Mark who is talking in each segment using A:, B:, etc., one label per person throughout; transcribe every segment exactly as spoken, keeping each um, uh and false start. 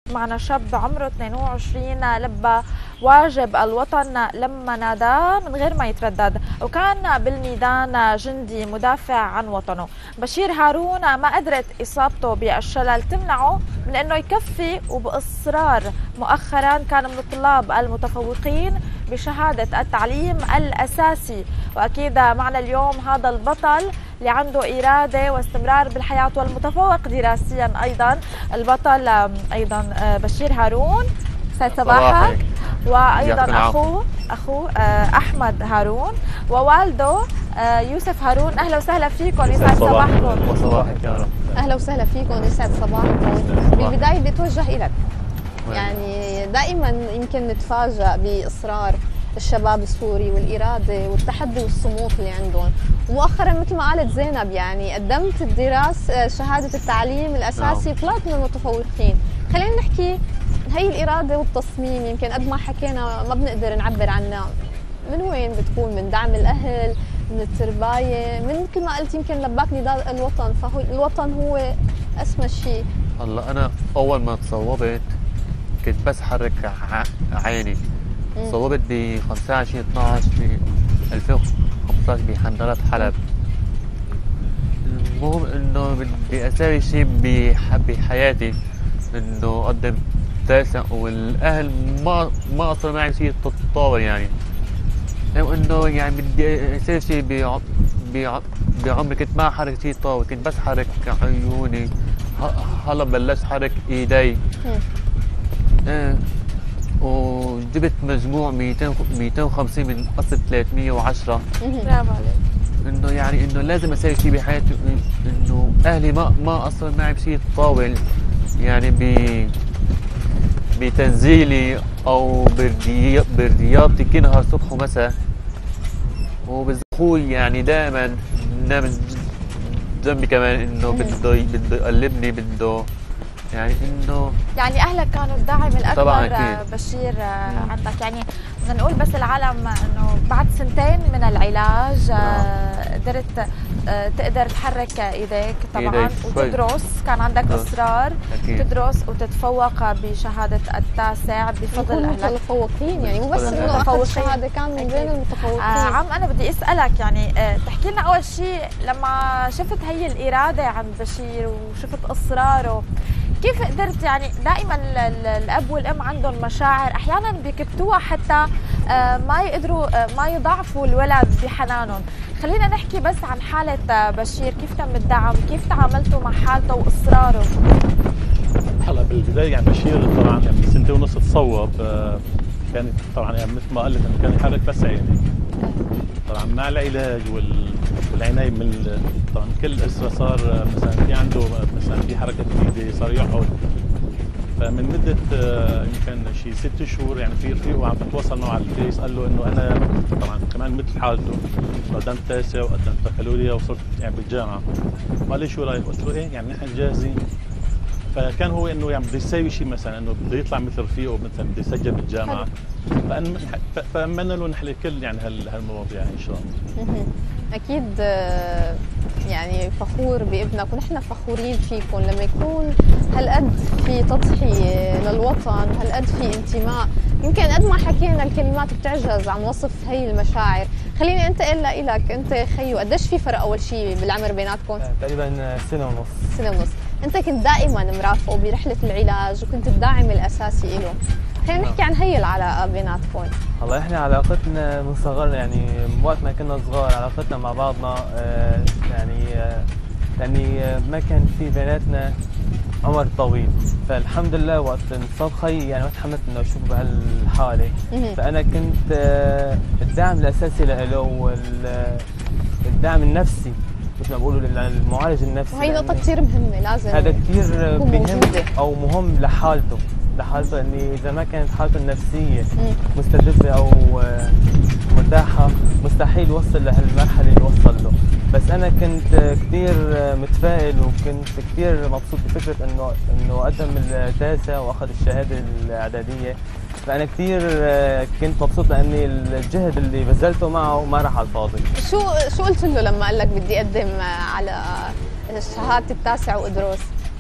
A: معنا شاب عمره اثنين وعشرين لبى واجب الوطن لما ناداه من غير ما يتردد، وكان بالميدان جندي مدافع عن وطنه. بشير هارون ما قدرت إصابته بالشلل تمنعه من أنه يكفي، وبإصرار مؤخرا كان من الطلاب المتفوقين بشهادة التعليم الأساسي. وأكيد معنا اليوم هذا البطل اللي عنده إرادة واستمرار بالحياة والمتفوق دراسيا أيضا، البطل أيضا بشير هارون. سعد صباحك. وأيضا أخوه أخوه أحمد هارون ووالده يوسف هارون. أهلا وسهلا فيكم، يسعد صباحكم.
B: صباحك يا رب.
C: أهلا وسهلا فيكم، يسعد صباحكم. بالبداية بدي أتوجه إلك، يعني دائما يمكن نتفاجأ بإصرار الشباب السوري والإرادة والتحدي والصمود اللي عندهم، ومؤخرا مثل ما قالت زينب يعني قدمت الدراسة شهادة التعليم الأساسي، طلعت من المتفوقين. خلينا نحكي هي الإرادة والتصميم، يمكن قد ما حكينا ما بنقدر نعبر عنها. من وين بتكون؟ من دعم الأهل، من الترباية، من مثل ما قلت يمكن لباك نداء الوطن، فهو الوطن هو أسمى شيء.
B: هلا أنا أول ما تصوبت كنت بس حرك عيني. صوبت ب خمسة وعشرين اثنعش ب ألفين وخمسطعش بحنظلة حلب. المهم انه بدي اساوي شيء بحياتي، انه اقدم تاسع، والاهل ما ما اصلا معي شيء تتطور يعني. انه يعني بدي اساوي شيء بعمري كنت ما احرك شيء طاول، كنت بس حرك عيوني. هلا بلشت حرك ايدي. اه وجبت مجموع مئتين وخمسين من اصل ثلاثمئة وعشرة.
A: برافو عليك.
B: انه يعني انه لازم اسوي شيء بحياتي، انه اهلي ما ما اصلا معي بشيء طاول يعني ب بتنزيلي او برياضتي كل نهار صبح ومساء. وباخوي يعني دائما نام جنبي كمان، انه بده بده يقلبني، بده يعني انه
A: يعني اهلك كانوا الداعم الاكبر.
B: طبعا
A: بشير مم. عندك يعني بدنا نقول بس العالم انه بعد سنتين من العلاج آه قدرت آه تقدر تحرك ايديك طبعا إيديك. وتدرس، كان عندك أه. اصرار أكيد. تدرس وتتفوق بشهاده التاسع بفضل اهلك.
C: متفوقين يعني، مو بس انه اخذ الشهاده، كان من بين المتفوقين.
A: آه عم انا بدي اسالك يعني آه تحكي لنا اول شيء لما شفت هي الاراده عند بشير وشفت اصراره، كيف قدرت يعني دائما الاب والام عندهم مشاعر احيانا بيكبتوها حتى ما يقدروا ما يضعفوا الولد بحنانهم. خلينا نحكي بس عن حاله بشير، كيف تم الدعم، كيف تعاملتوا مع حالته واصراره؟
D: هلا بالبدايه يعني بشير طبعا يعني سنتين ونص تصوب، كانت طبعا يعني مثل ما قلت انه كان يحرك بس عيني. طبعا مع العلاج والعنايه من طبعا كل اسره صار مثلا في عنده مثلا في حركه ايدي صار يقعد. فمن مده يمكن شيء ست شهور يعني في رفيقه عم بتواصل معه على الفيس، قال له انه انا طبعا كمان مثل حالته قدمت تاسع وقدمت بكالوريا وصرت يعني بالجامعه. قال لي شو رايك؟ قلت له ايه يعني نحن جاهزين. فكان هو انه يعني بده يساوي شيء مثلا انه بده يطلع مثل رفيقه، مثلا بده يسجل بالجامعه. فأمنا له نحن الكل يعني هالمواضيع ان شاء الله.
C: اكيد يعني فخور بابنك، ونحن فخورين فيكم لما يكون هالقد في تضحيه للوطن، هالقد في انتماء. يمكن قد ما حكينا الكلمات بتعجز عن وصف هي المشاعر. خليني انتقل لك انت خيو، قديش في فرق اول شيء بالعمر بيناتكم؟
E: تقريبا سنه ونص.
C: سنه ونص. انت كنت دائما مرافقه برحله العلاج وكنت الداعم الاساسي له. خلينا نحكي عن هي العلاقه بيناتكم.
E: والله احنا علاقتنا من صغرنا يعني من وقت ما كنا صغار، علاقتنا مع بعضنا آه يعني آه يعني آه ما كان في بيناتنا عمر طويل. فالحمد لله وقت انصاب خي يعني ما تحملت انه اشوفه بهالحاله. فانا كنت آه الدعم الاساسي له والدعم النفسي مثل ما بقولوا للمعالج النفسي.
C: وهي نقطه كثير مهمه، لازم
E: هذا كثير مهم او مهم لحالته لحالته اني اذا ما كانت حالته النفسيه مستتبه او مرتاحه مستحيل يوصل لهالمرحله اللي وصل له. بس انا كنت كثير متفائل وكنت كثير مبسوط بفكره انه انه قدم التاسع واخذ الشهاده الاعداديه. فانا كثير كنت مبسوط لاني الجهد اللي بذلته معه ما راح على الفاضي.
C: شو شو قلت له لما قال لك بدي اقدم على شهاده التاسع وادرس؟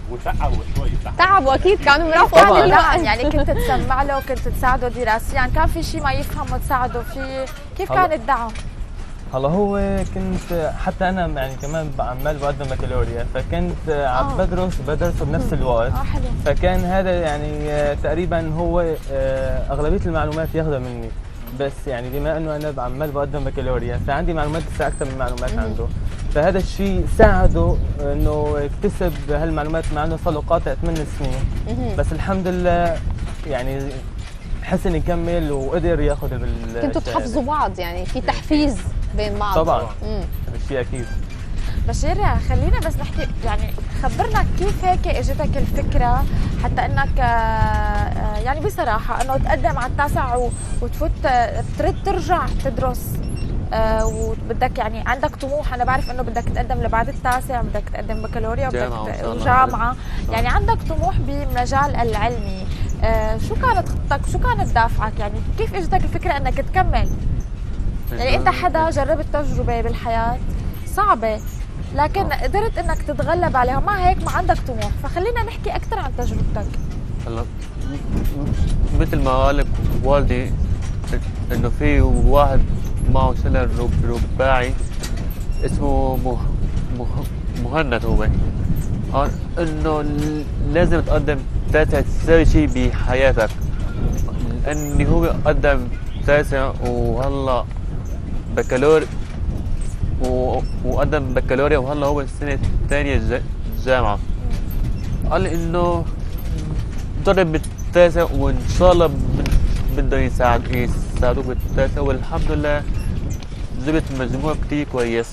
D: وتعبوا شوي.
C: تعبوا اكيد، كانوا مرافقين
A: طبعا
C: الوقت.
A: يعني كنت تسمع له، كنت تساعده دراسيا، كان في شيء ما يفهم وتساعده فيه، كيف كان الدعم؟
E: هلا هو كنت حتى انا يعني كمان عمال بقدم بكالوريا، فكنت عم
C: آه.
E: بدرس بدرسه بنفس الوقت.
A: اه حلو.
E: فكان هذا يعني آه، تقريبا هو آه، اغلبيه المعلومات ياخذها مني، بس يعني بما انه انا عمال بقدم بكالوريا فعندي معلومات لسه اكثر من معلومات عنده، فهذا الشيء ساعده انه يكتسب هالمعلومات مع انه صار له قاطع ثمان سنين، بس الحمد لله يعني حسن يكمل وقدر ياخذ بال.
C: كنتوا تحفزوا بعض يعني، في تحفيز بين بعض.
E: طبعا
C: مم.
E: هذا الشيء اكيد.
A: بشير خلينا بس نحكي، يعني خبرنا كيف هيك اجتك الفكره حتى انك آه، يعني بصراحه انه تقدم على التاسع و- وتفوت آه، ترد ترجع تدرس آه، وبدك يعني عندك طموح. انا بعرف انه بدك تقدم لبعد التاسع، بدك تقدم بكالوريا
B: جامعة
A: وبدك
B: إن شاء الله.
A: جامعه، يعني عندك طموح بالمجال العلمي. آه، شو كانت خطتك؟ شو كانت دافعك؟ يعني كيف اجتك الفكره انك تكمل؟ يعني انت حدا جربت تجربه بالحياه صعبه لكن
B: آه.
A: قدرت انك تتغلب عليها، ما هيك ما عندك طموح، فخلينا نحكي اكثر عن تجربتك.
B: هلا مثل ما قال لك والدي انه في واحد معه شلل رب- رباعي اسمه مه مه مهند هو، آه، انه ل- لازم تقدم تاسع تساوي شيء بحياتك، لاني هو قدم تاسع وهلا بكالور و- وقدم بكالوريا وهلا هو السنه الثانيه الج- الجامعه. قال لي انه ضرب بالتاسع وان شاء الله بد- بدهم يساعد يساعدوك بالتاسع، والحمد لله جبت مجموع كتير كويس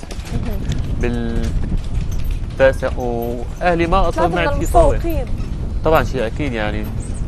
B: بالتاسع، واهلي ما قصروا معي شيء صعب. طبعا شيء اكيد يعني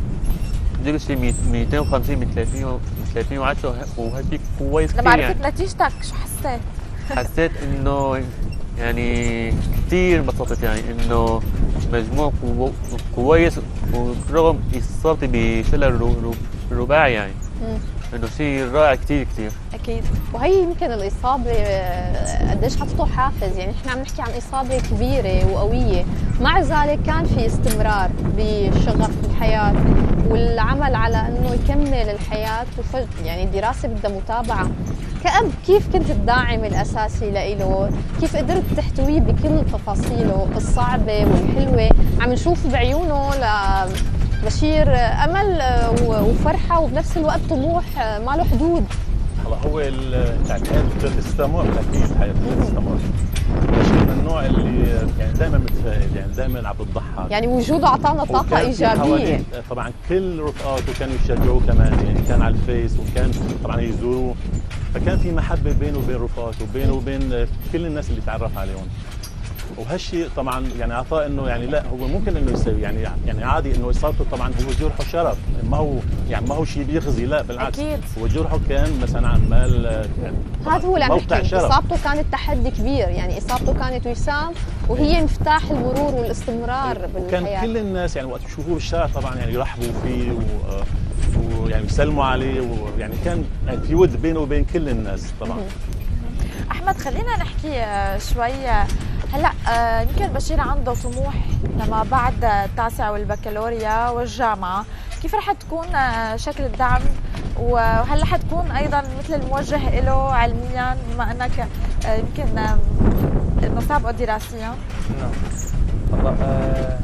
B: جبت شيء مئتين وخمسين من ثلاثمئة وعشرة وهالشيء كويس
A: لما
B: كتير
A: عرفت
B: يعني.
A: نتيجتك شو حسيت؟
B: حسيت انه يعني كثير انبسطت، يعني انه مجموع كو- كويس ورغم اصابتي بشلل رو- رو- رباعي، يعني
C: مم.
B: انه شيء رائع كثير كثير.
A: اكيد.
C: وهي يمكن الإصابة آه، قديش حطته حافز، يعني احنا عم نحكي عن إصابة كبيرة وقوية، مع ذلك كان في استمرار بشغف الحياة والعمل على انه يكمل الحياة، وفج يعني الدراسة بدها متابعة. كأب كيف كنت الداعم الأساسي لإله؟ كيف قدرت تحتويه بكل تفاصيله الصعبة والحلوة؟ عم نشوف بعيونه لبشير أمل وفرحة وبنفس الوقت طموح ما له حدود.
D: هلا هو ال- يعني الحياه بدها تستمر، اكيد الحياه بدها تستمر، بشير من النوع اللي يعني دائما متفائل، يعني دائما عم بتضحك،
C: يعني وجوده أعطانا طاقة
D: وكان في
C: إيجابية.
D: حواليه طبعا كل رفقاته كانوا يشجعوه كمان، يعني كان على الفيس وكان طبعا يزوروه، فكان في محبه بينه وبين رفقاته وبينه وبين كل الناس اللي تعرف عليهم. وهالشيء طبعا يعني اعطاه انه يعني لا هو ممكن انه يسوي، يعني يعني عادي انه اصابته طبعا هو جرحه شرف، ما هو يعني ما هو شيء بيخزي، لا بالعكس
A: أكيد.
D: هو جرحه كان مثلا عمال يعني
C: هذا هو اللي عم
D: موقع
C: نحكي،
D: شرف.
C: اصابته كانت تحدي كبير، يعني اصابته كانت وسام وهي مفتاح المرور والاستمرار
D: وكان
C: بالحياه.
D: كل الناس يعني وقت يشوفوه بالشارع طبعا يعني يرحبوا فيه و ويعني يسلموا عليه، ويعني كان يعني في ود بينه وبين كل الناس طبعا.
A: احمد خلينا نحكي آه، شوي. آه، هلا آه، يمكن بشير عنده طموح لما بعد التاسع والبكالوريا والجامعه، كيف رح تكون آه، شكل الدعم، وهل رح تكون ايضا مثل الموجه له علميا بما انك آه، يمكن آه، انه سابقه دراسيا؟
E: نعم والله آه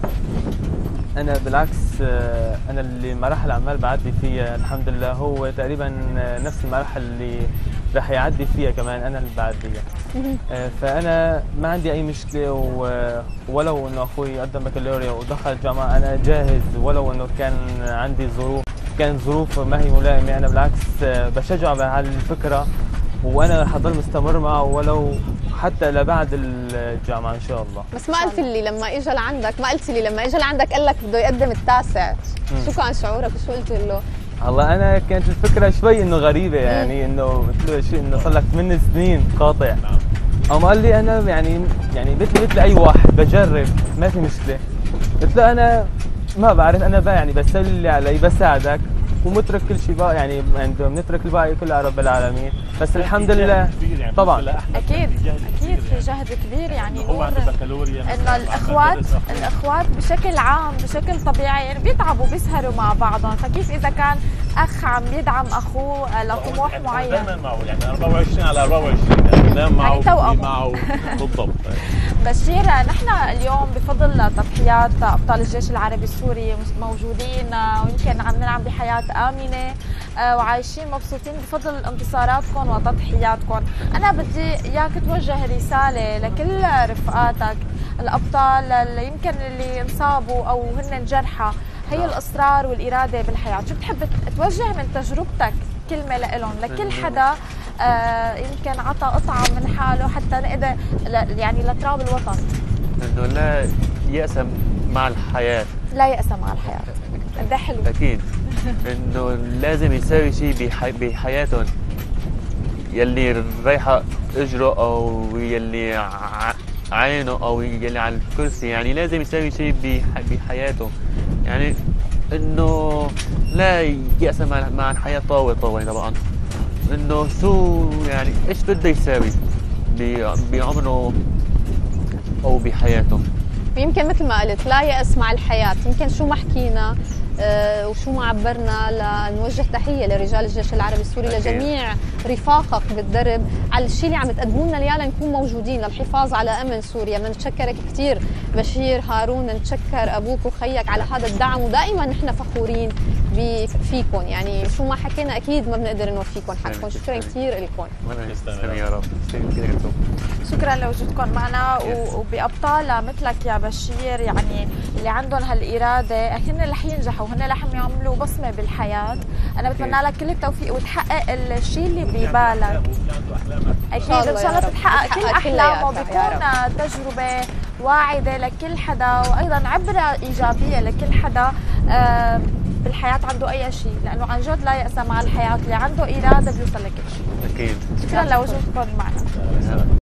E: انا بالعكس، آه انا اللي المراحل عمال بعدي فيها الحمد لله هو تقريبا آه، نفس المراحل اللي رح يعدي فيها كمان انا اللي بعديها. آه فانا ما عندي اي مشكله، و- ولو انه اخوي قدم بكالوريا ودخل الجامعه انا جاهز، ولو انه كان عندي ظروف كانت ظروف ما هي ملائمه، انا بالعكس آه، بشجعه على الفكره، وانا حضل مستمر معه ولو حتى لبعد الجامعه ان شاء الله.
C: بس ما قلت لي لما اجى لعندك، ما قلت لي لما اجى لعندك قال لك بده يقدم التاسع، شو كان شعورك وشو قلت له؟
E: هلا انا كانت الفكره شوي انه غريبه، يعني انه مثل له شيء انه صار لك ثمان سنين قاطع، قام قال لي انا يعني يعني مثل مثل اي واحد بجرب ما في مشكله. قلت له انا ما بعرف، انا بقى يعني بسوي اللي علي بساعدك، ومترك كل شيء بقى، يعني عنده بنترك الباقي كله على رب العالمين. بس الحمد لله
D: يعني
E: طبعا
A: اكيد اكيد في جهد كبير، يعني
D: هو عنده بكالوريا
A: انه الاخوات الاخوات بشكل عام بشكل طبيعي يعني بيتعبوا بيسهروا مع بعضهم، فكيف اذا كان اخ عم يدعم اخوه لطموح معين؟
D: دائما معه يعني أربعة وعشرين على أربعة وعشرين يعني بنام معه
A: يعني توأمه.
D: معه بالضبط.
A: بشير، نحن اليوم بفضل تضحيات ابطال الجيش العربي السوري موجودين ويمكن عم نلعب بحياه امنه وعايشين مبسوطين بفضل انتصاراتكم وتضحياتكم. انا بدي اياك توجه رساله لكل رفقاتك الابطال اللي يمكن اللي انصابوا او هن انجرحى، هي الاصرار والاراده بالحياه. شو بتحب توجه من تجربتك كلمه لهم لكل حدا آه يمكن عطى قطعه من حاله حتى نقدر يعني لتراب الوطن؟
B: انه لا يأس مع الحياه،
A: لا يأس مع الحياه. قد ايه حلو.
B: اكيد انه لازم يساوي شيء بحي... بحياتهم، يلي رايحه اجره او يلي ع... عينه او يلي على الكرسي، يعني لازم يساوي شيء بح... بحياته. يعني انه لا يأس مع, مع الحياه طاوله طاوله طبعا. انه شو يعني ايش بده يساوي ب... بعمره او بحياته.
C: ويمكن مثل ما قلت لا يأس مع الحياة، يمكن شو ما حكينا آه وشو ما عبرنا لنوجه تحية لرجال الجيش العربي السوري، لجميع رفاقك بالدرب على الشيء اللي عم تقدموا لنا اياه لنكون موجودين للحفاظ على امن سوريا. بنتشكرك كثير بشير هارون، نتشكر ابوك وخيك على هذا الدعم، ودائما نحن فخورين فيكم، يعني شو ما حكينا اكيد ما بنقدر نوفيكم حقكم. شكرا كثير لكم.
B: تسلمي يا رب.
A: شكرا لوجودكم معنا وبابطال مثلك يا بشير، يعني اللي عندهم هالاراده هن اللي رح ينجحوا، هن اللي رح يعملوا بصمه بالحياه. انا بتمنى لك كل التوفيق وتحقق الشيء اللي ببالك. اكيد ان شاء الله تتحقق كل احلامه، بيكون تجربه واعده لكل حدا وايضا عبره ايجابيه لكل حدا آه بالحياه عنده اي شيء، لانه عن جد لا يأس مع الحياه، اللي عنده اراده بيوصل لكل شيء.
B: اكيد.
A: شكرا لوجودكم معنا.